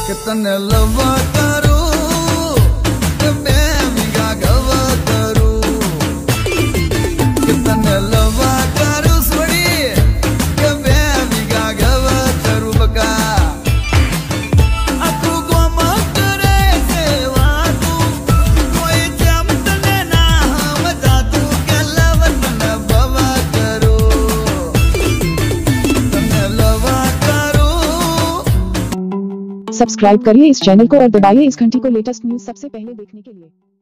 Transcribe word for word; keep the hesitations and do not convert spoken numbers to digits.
कितने लवा करू कि मैं बिगा गवा करू, कितने लवा करू सोड़ी कि मैं बिगा गवा करू बका अतु गोम करे सेवा तू कोई जमत ने ना हम जातू के लवत न बवा करू, कितने लवा करू। सब्सक्राइब करिए इस चैनल को और दबाइए इस घंटी को लेटेस्ट न्यूज़ सबसे पहले देखने के लिए।